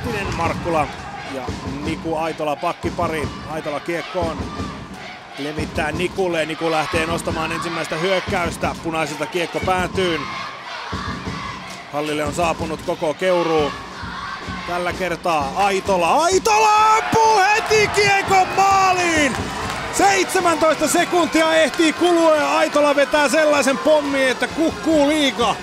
Nättinen, Markkula ja Niku Aitola pakkipari. Aitola kiekkoon. Levittää Nikulle. Niku lähtee nostamaan ensimmäistä hyökkäystä. Punaiselta kiekko päätyyn. Hallille on saapunut koko Keuruu. Tällä kertaa Aitola. Aitola ampuu heti kiekon maaliin! 17 sekuntia ehtii kulua ja Aitola vetää sellaisen pommin, että kukkuu liiga.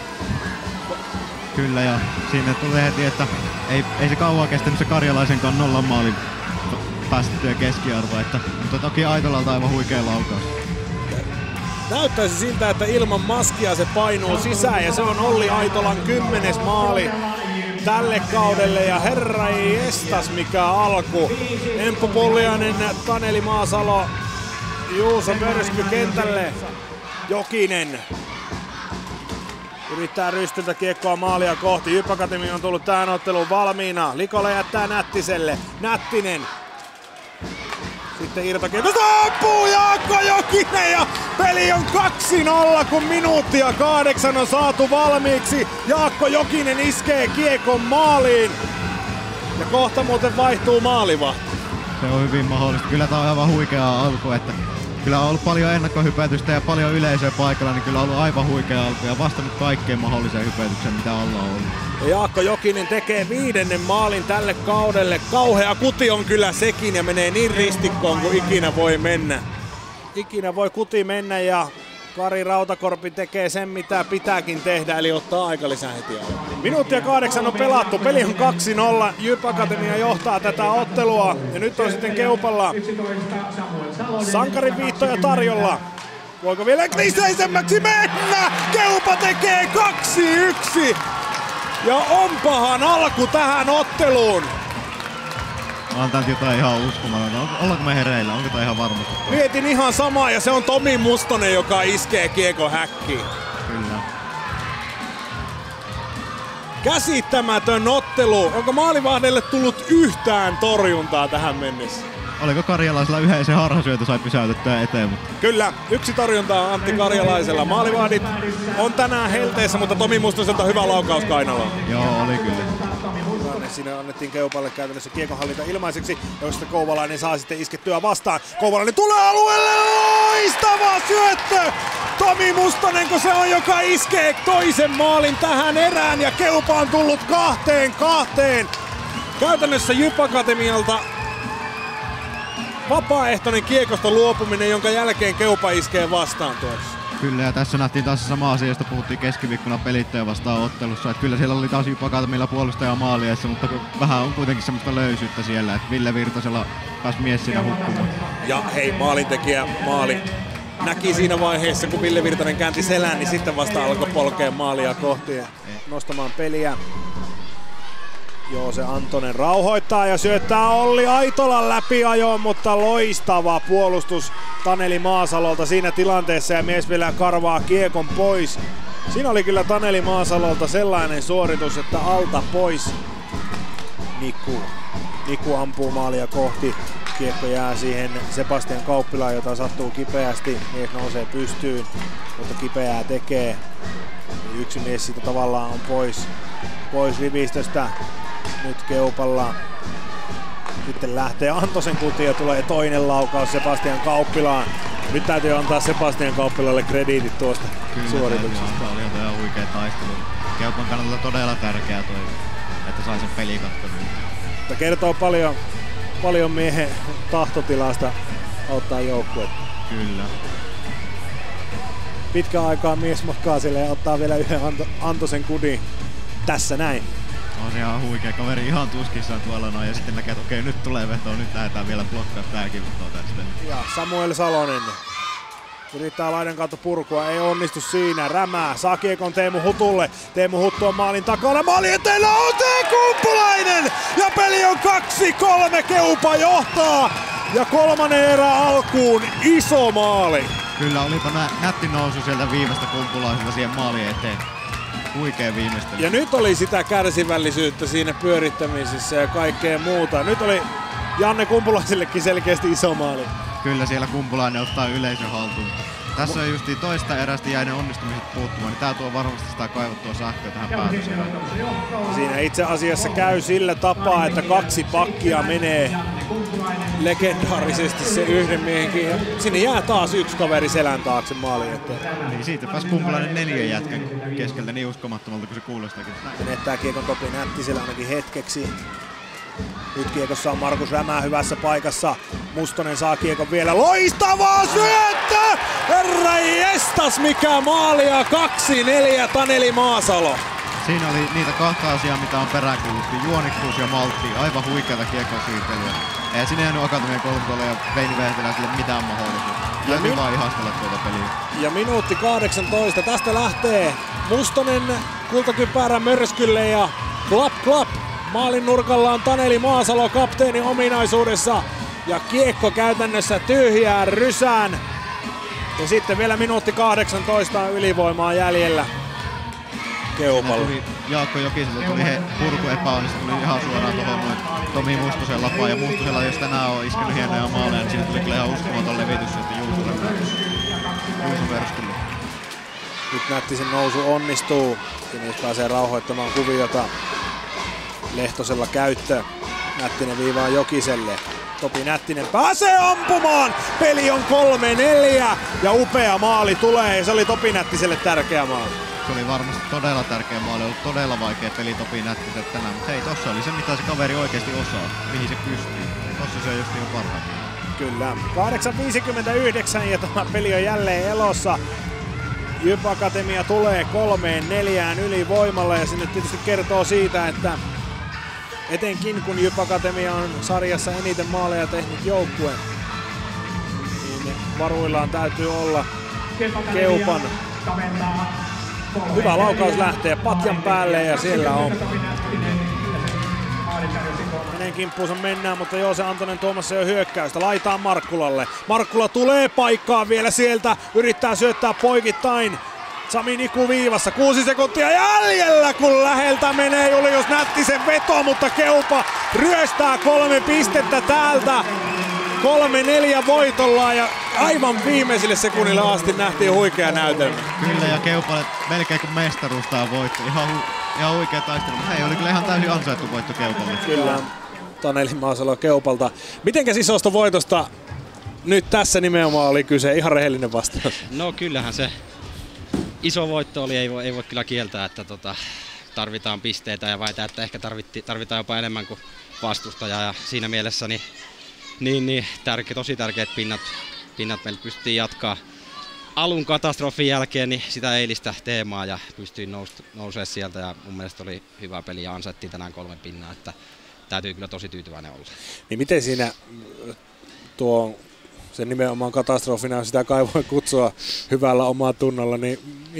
Kyllä, ja siinä tulee heti, että ei se kauan kestänyt se Karjalaisenkaan 0 maalin päästettyä keskiarvoa, mutta toki Aitolalta aivan huikea laukaus. Näyttäisi siltä, että ilman maskia se painuu sisään ja se on Olli Aitolan 10. maali tälle kaudelle ja herra ei estas mikä alku. Emppu Pulliainen, Taneli Maasalo, Juuso Pörsky kentälle. Jokinen yrittää rystyltä kiekkoa maalia kohti. JYP Akatemia on tullut tähän otteluun valmiina. Likola jättää Nättiselle. Nättinen. Sitten irtokietosta ampuu Jaakko Jokinen ja peli on 2-0, kun minuuttia 8 on saatu valmiiksi. Jaakko Jokinen iskee kiekon maaliin ja kohta muuten vaihtuu maalivahti. Se on hyvin mahdollista. Kyllä tää on aivan huikea alku, että kyllä on ollut paljon ennakkohypätystä ja paljon yleisöä paikalla, niin kyllä on ollut aivan huikea alku ja vastannut kaikkeen mahdolliseen hypätykseen, mitä ollaan ollut. Ja Jaakko Jokinen tekee 5. maalin tälle kaudelle. Kauhea kuti on kyllä sekin ja menee niin ristikkoon kuin ikinä voi mennä. Ikinä voi kuti mennä ja Kari Rautakorpi tekee sen mitä pitääkin tehdä, eli ottaa aikalisän heti alkuun. Minuuttia 8 on pelattu, peli on 2-0. JYP Akatemia johtaa tätä ottelua ja nyt on sitten Keupalla sankarin viittoja tarjolla. Voiko vielä liseisemmäksi mennä? Keupa tekee 2-1 ja onpahan alku tähän otteluun. On tää jotain ihan uskomatonta. Ollaanko me hereillä? Onko tää ihan varmasti? Mietin ihan samaa ja se on Tomi Mustonen, joka iskee kiekon häkkiin. Kyllä. Käsittämätön ottelu. Onko maalivahdelle tullut yhtään torjuntaa tähän mennessä? Oliko Karjalaisella yhden se harhasyötö sai pysäytettyä eteen? Mutta... Kyllä, yksi torjunta on Antti Karjalaisella. Maalivahdit on tänään helteessä, mutta Tomi Mustoselta hyvä laukaus kainaloon. Joo, oli kyllä. Siinä annettiin Keupalle käytännössä kiekonhallinta ilmaiseksi, josta Kouvalainen saa sitten iskettyä vastaan. Kouvalainen tulee alueelle, loistava syöttö! Tomi Mustonenko se on, joka iskee toisen maalin tähän erään ja Keupa on tullut 2-2. Käytännössä JYP Akatemialta vapaaehtoinen kiekosta luopuminen, jonka jälkeen Keupa iskee vastaan tuossa. Kyllä, ja tässä nähtiin taas sama asia, josta puhuttiin keskiviikkona Pelittäjä vastaan ottelussa. Että kyllä siellä oli taas JYP Akatemilla puolustaja maaliessa, mutta vähän on kuitenkin semmoista löysyyttä siellä, että Ville Virtasella pääsi mies siinä hukkumaan. Ja hei, maalintekijä maali näki siinä vaiheessa, kun Ville Virtanen käänti selän, niin sitten vasta alkoi polkea maalia kohti ja nostamaan peliä. Joo, se Antonen rauhoittaa ja syöttää Olli Aitolan läpiajoon, mutta loistava puolustus Taneli Maasalolta siinä tilanteessa ja mies vielä karvaa kiekon pois. Siinä oli kyllä Taneli Maasalolta sellainen suoritus, että alta pois Niku ampuu maalia kohti. Kiekko jää siihen Sebastian Kauppilaan, jota sattuu kipeästi. Mies nousee pystyyn, mutta kipeää tekee. Yksi mies siitä tavallaan on pois rivistöstä. Nyt Keupalla sitten lähtee Antosen kuti ja tulee toinen laukaus Sebastian Kauppilaan. Nyt täytyy antaa Sebastian Kauppilalle krediitit tuosta suorituksesta. Kyllä, oli ihan huikea taistelu. Keupan kannalta todella tärkeää toi, että sai sen pelikatton. Mutta kertoo paljon miehen tahtotilasta auttaa joukkuetta. Kyllä. Pitkään aikaa mies makkaa sille ja ottaa vielä yhden Antosen kudin tässä näin. On se ihan huikea kaveri, ihan tuskissaan tuolla noin ja sitten näkee, että okei, nyt tulee vetoa, nyt lähdetään vielä blokkaa tääkin vetoa tästä. Ja Samuel Salonen yrittää laidan kautta purkua, ei onnistu siinä, rämää, saa kiekon Teemu Hutulle, Teemu Huttu on maalin takana, maali eteellä on Kumpulainen ja peli on 2-3, Keupa johtaa ja kolmannen erä alkuun iso maali. Kyllä, olipa nätti nousu sieltä viimeistä Kumpulaiselta siihen maalin eteen. Huikea viimeistely. Ja nyt oli sitä kärsivällisyyttä siinä pyörittämisessä ja kaikkea muuta. Nyt oli Janne Kumpulaisellekin selkeästi iso maali. Kyllä siellä Kumpulainen ottaa yleisön haltuun. Tässä on justiin toista erästä jäi ne onnistumiset puuttumaan, niin tää tuo varmasti sitä kaivattua sähköä tähän päätöseen. Siinä itse asiassa käy sillä tapaa, että 2 pakkia menee legendaarisesti se yhden miehenkin. Ja sinne jää taas 1 kaveri selän taakse maaliin eteen. Niin siitä pääsi Kumpulainen 4 jätkän keskeltä niin uskomattomalta kuin se kuulostakin. Menettää kiekon Topi Nättisellä ainakin hetkeksi. Nyt kiekossa on Markus Rämää hyvässä paikassa. Mustonen saa kiekon vielä. Loistavaa syöttö! Herra jestas, mikä maalia! 2-4 Taneli Maasalo. Siinä oli niitä 2 asiaa, mitä on peräänkuuluttu. Juonikkuus ja maltti. Aivan huikeata kiekon siirtelyä. Ei sinne jäänyt Akatemian kolmoskolle ja Veini Vehtiläiselle mitään mahdollisuutta. Täytyy vaan ihastella tuota peliä. Ja minuutti 18. Tästä lähtee Mustonen kultakypärä mörskylle ja klap klap. Maalin nurkalla on Taneli Maasalo kapteenin ominaisuudessa ja kiekko käytännössä tyhjään rysään. Ja sitten vielä minuutti 18 ylivoimaa jäljellä Keupalla. Jaakko Jokiselta tuli purku epäonnistu, tuli ihan suoraan tuohon Tomi Mustosen lapaan. Ja Mustosella, jos tänään on iskenut hienoja maaleja, niin siinä tuli kyllä ihan uskomaton levitys, että Juuso verskylle. Nyt Nättisen nousu onnistuu. Kemius pääsee rauhoittamaan kuviota. Lehtosella käyttö. Nättinen viivaa Jokiselle. Topi Nättinen pääsee ampumaan! Peli on 3-4 ja upea maali tulee ja se oli Topi Nättiselle tärkeä maali. Se oli varmasti todella tärkeä maali, ollut todella vaikea peli Topi Nättiselle tänään, mutta hei, tossa oli se mitä se kaveri oikeasti osaa, mihin se pystyy. Tossa se on just niin parhaimmillaan. Kyllä. 8.59 ja tämä peli on jälleen elossa. Jyp Akatemia tulee 3-4 ylivoimalla ja se nyt tietysti kertoo siitä, että etenkin kun Jyp Akatemia on sarjassa eniten maaleja tehnyt joukkue, niin varuillaan täytyy olla Keupan. Hyvä laukaus lähtee patjan päälle ja siellä on. Hänen kimppuunsa mennään, mutta Joose Antonen tuomassa jo hyökkäystä. Laitaan Markkulalle. Markkula tulee paikkaan vielä sieltä. Yrittää syöttää poikittain. Sami Niku viivassa. 6 sekuntia jäljellä, kun läheltä menee Julius Nättisen veto, mutta Keupa ryöstää 3 pistettä täältä. 3-4 voitolla ja aivan viimeisille sekunnille asti nähtiin huikea näytelmä. Kyllä, ja Keupalle melkein kuin mestaruus tää voitto. Ihan huikea taistelu, mutta hei, oli kyllä ihan täysin ansaittu voitto Keupalle. Kyllä, Taneli Maasalo Keupalta. Mitenkäs isosta voitosta nyt tässä nimenomaan oli kyse? Ihan rehellinen vastaus. No kyllähän se iso voitto oli, ei voi kyllä kieltää, että tarvitaan pisteitä ja väitän, että ehkä tarvitaan jopa enemmän kuin vastustaja ja siinä mielessä niin tosi tärkeät pinnat meillä pystyttiin jatkaa alun katastrofin jälkeen niin sitä eilistä teemaa ja pystyin nousemaan sieltä ja mun mielestä oli hyvä peli ja ansaittiin tänään 3 pinnaa, että täytyy kyllä tosi tyytyväinen olla. Niin miten siinä sen nimenomaan katastrofina, sitä kai voi kutsua hyvällä omaa tunnolla, niin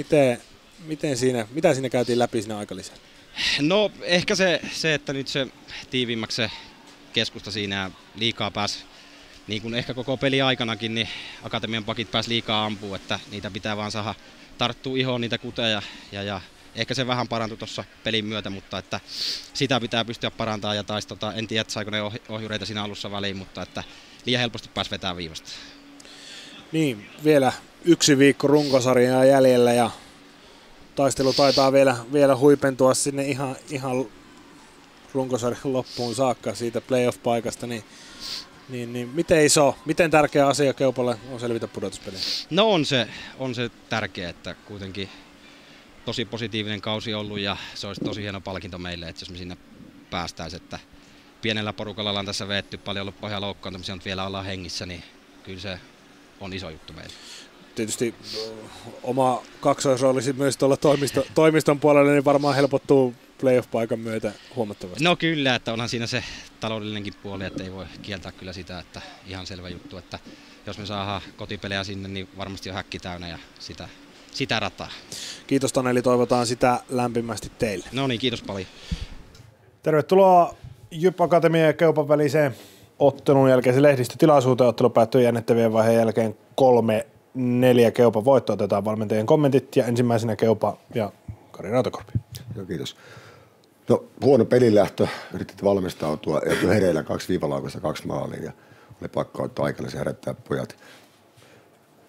mitä siinä käytiin läpi siinä aikalisää? No ehkä se, että nyt se tiiviimmäksi se keskusta siinä liikaa pääsi, niin kuin ehkä koko peli aikanakin, niin Akatemian pakit pääsi liikaa ampua, että niitä pitää vaan saada tarttua ihoon niitä kuteja ja ehkä se vähän parantui tuossa pelin myötä, mutta että sitä pitää pystyä parantamaan ja en tiedä, saiko ne ohjureita siinä alussa väliin, mutta että liian helposti pääsi vetämään viivasta. Niin, vielä 1 viikko runkosarjaa jäljellä ja taistelu taitaa vielä huipentua sinne ihan runkosarjan loppuun saakka siitä playoff-paikasta, niin miten tärkeä asia Keupalle on selvitä pudotuspeliin? No on se tärkeä, että kuitenkin tosi positiivinen kausi ollut ja se olisi tosi hieno palkinto meille, että jos me sinne päästäisiin, että pienellä porukalla ollaan tässä veetty, paljon ollut pahoja loukkaantumisia, mutta vielä ollaan hengissä, niin kyllä se on iso juttu meille. Tietysti oma kaksoisroolisi myös tuolla toimiston puolella, niin varmaan helpottuu playoff-paikan myötä huomattavasti. No kyllä, että onhan siinä se taloudellinenkin puoli, että ei voi kieltää kyllä sitä, että ihan selvä juttu, että jos me saadaan kotipelejä sinne, niin varmasti on häkki täynnä ja sitä rataa. Kiitos Taneli, toivotaan sitä lämpimästi teille. No niin, kiitos paljon. Tervetuloa Jyp Akatemia ja Keupan väliseen ottelun jälkeisen lehdistötilaisuuteen. Ottelu päättyi jännittävien vaiheen jälkeen 3-4 Keupan voitto. Otetaan valmentajien kommentit ja ensimmäisenä Keupa ja Kari Rautakorpi. Joo, kiitos. No, huono pelilähtö, yritit valmistautua ja hereillä 2 viivalaukasta 2 maalia ja oli pakko ottaa aikana se herättää pojat.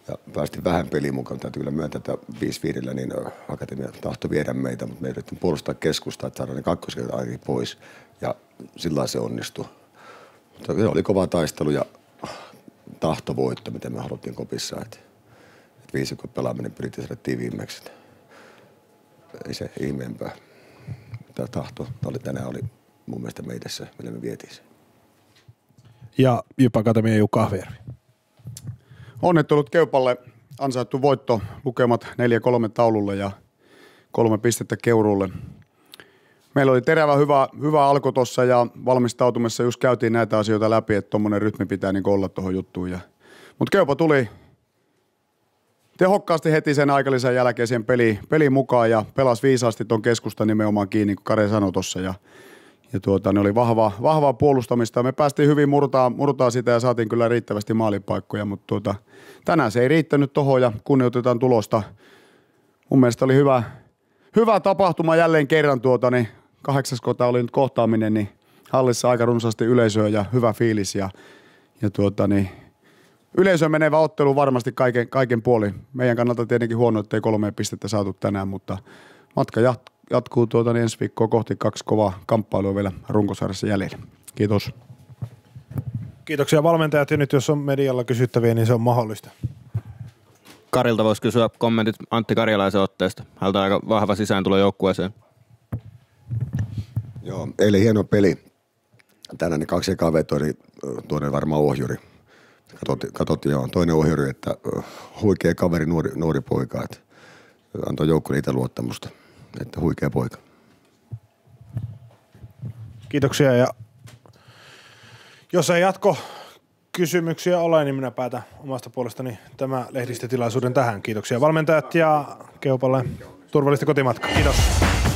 Ja päästiin vähän peliin mukaan. Täytyy kyllä myöntää, että 5-5 niin Akatemia tahtoi viedä meitä, mutta me yritettiin puolustaa keskustaa, että saadaan ne kakkoskentät ainakin pois. Ja sillä se onnistui. Se oli kova taistelu ja tahtovoitto, mitä me haluttiin kopissa. Että viisikon pelaaminen pyrittiin saada tiiviimmäksi. Ei se ihmeempää. Tämä tahto tänään oli mun mielestä meidässä, millä me vietiin se. Ja JYP Akatemia Jukka Ahvejärvi. Onnittelut Keupalle, ansaittu voitto, lukemat 4-3 taululle ja 3 pistettä Keuruulle. Meillä oli terävä hyvä alku tuossa ja valmistautumassa just käytiin näitä asioita läpi, että tuommoinen rytmi pitää niin olla tuohon juttuun. Mutta Keupa tuli tehokkaasti heti sen aikalisän jälkeen siihen peliin mukaan ja pelasi viisaasti tuon keskustan nimenomaan kiinni, kun Kare sanoi tuossa. Ne oli vahvaa puolustamista. Me päästiin hyvin murtaa sitä ja saatiin kyllä riittävästi maalipaikkoja, mutta tänään se ei riittänyt tohon ja kunnioitetaan tulosta. Mun mielestä oli hyvä tapahtuma jälleen kerran 8. kota oli nyt kohtaaminen, niin hallissa aika runsaasti yleisöä ja hyvä fiilis ja yleisöön menevä ottelu varmasti kaiken puolin. Meidän kannalta tietenkin huono, ettei 3 pistettä saatu tänään, mutta matka jatkuu ensi viikkoa kohti 2 kovaa kamppailua vielä runkosarjassa jäljellä. Kiitos. Kiitoksia valmentajat ja nyt jos on medialla kysyttäviä, niin se on mahdollista. Karilta voisi kysyä kommentit Antti Karjalaisen otteesta. Häneltä on aika vahva sisääntulo joukkueeseen. Joo, eilen hieno peli. Tänään ne 2 ekaa vetoa, niin toinen varmaan ohjuri. Katsottiin, joo, toinen ohjuri, että huikea kaveri, nuori poika, että antoi joukkueelle itse luottamusta, että huikea poika. Kiitoksia ja jos ei kysymyksiä ole, niin minä päätän omasta puolestani tämä lehdistötilaisuuden tähän. Kiitoksia valmentajat ja Keupalle turvallista kotimatkaa. Kiitos.